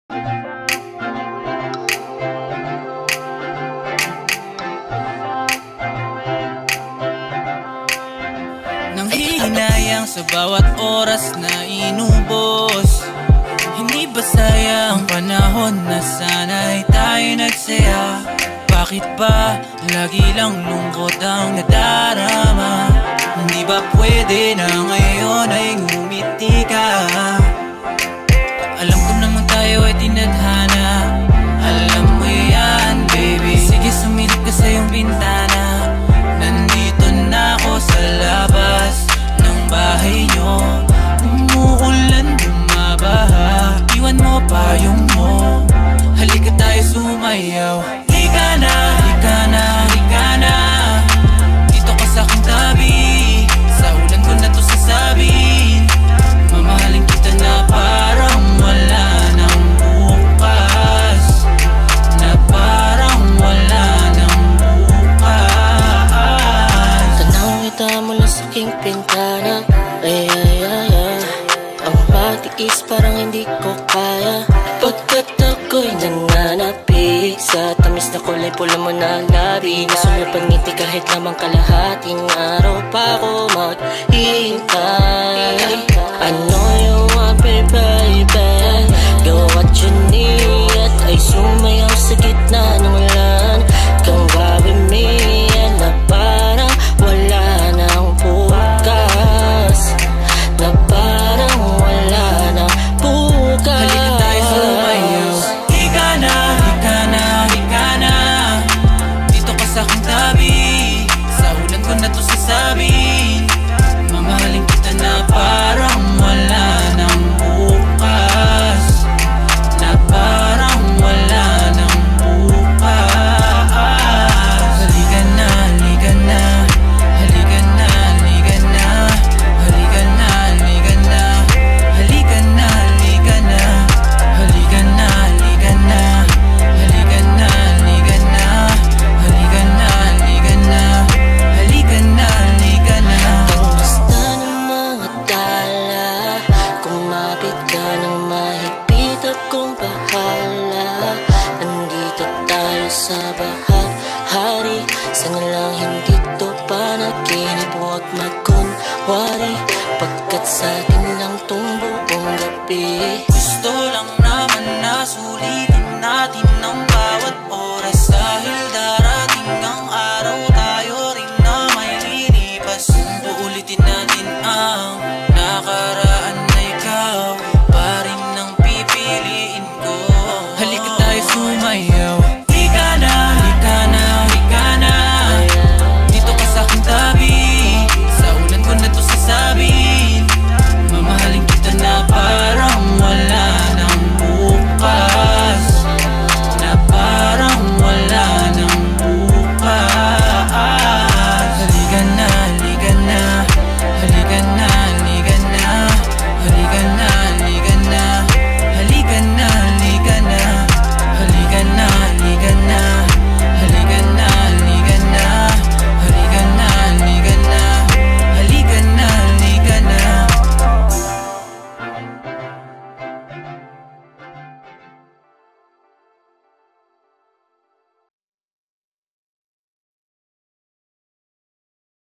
Nang hihinayang sa bawat oras na inubos, hindi ba sayang panahon na sana'y tayo nagsaya? Bakit ba lagi lang lungkot ang nadarama? Hindi ba pwede na ngayon ay ngumiti ka? Alam ko naman tayo ay tinadhana, alam mo yan baby. Sige sumilip ka sa iyong bintana, nandito na ako sa labas ng bahay nyo. Umuulan, bumabaha, iwan mo payong mo. Halika tayo sumayaw. Hika na, hika na, hika na, dito ka sa aking tabi. Sa ulan ko na to sasabihin, mamahalin kita na parang wala nang bukas, na parang wala nang bukas. Tanaw kita mula sa aking pintana, ay ay ay ay. Ang matiis parang hindi ko kaya, pagkat ako'y nananapi sa tamis na kulay pula mo na labi. Gusto niya pangiti kahit naman kalahating araw pa ako maghihintay. I know you want me baby,